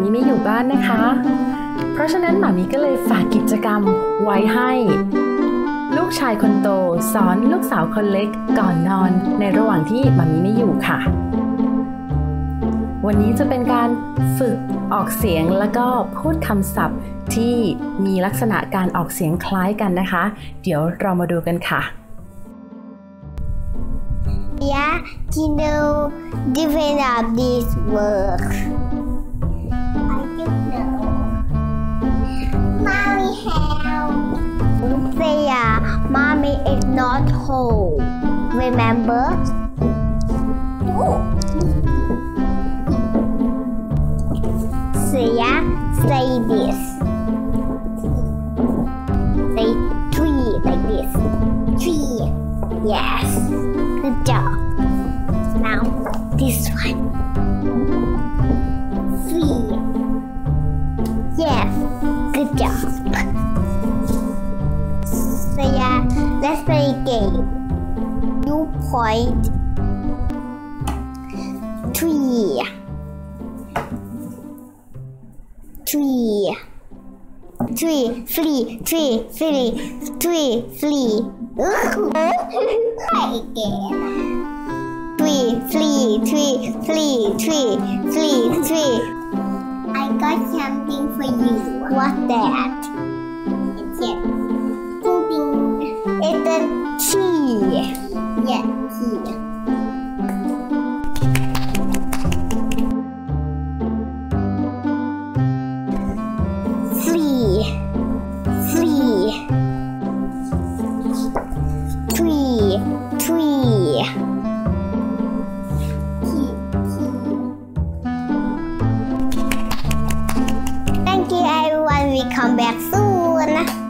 มี่ไม่อยู่บ้านนะคะเพราะฉะนั้นหมามี่ก็เลยฝากกิจกรรมไว้ให้ลูกชายคนโตสอนลูกสาวคนเล็กก่อนนอนในระหว่างที่หมามี่ไม่อยู่ค่ะวันนี้จะเป็นการฝึกออกเสียงแล้วก็พูดคำศัพท์ที่มีลักษณะการออกเสียงคล้ายกันนะคะเดี๋ยวเรามาดูกันค่ะ Yeah, you know different of these words. I don't know. Mommy help. Say mommy is not home. Remember? Say this. Say tree like this. Tree. Yes. Good job. Now this one. Tree. Yes. Good job. So let's play a game. You point. Tree. Tree. Tree. Flea. Tree. Flea. Tree. Flea. Try again. Tree. Flea. Tree. Flea. Tree. Flea. Tree. I got something for you. What's that? It's a moving. It's a tree. Yeah, tree. Flea. Flea. Tree. Tree. Thank you everyone. We come back soon.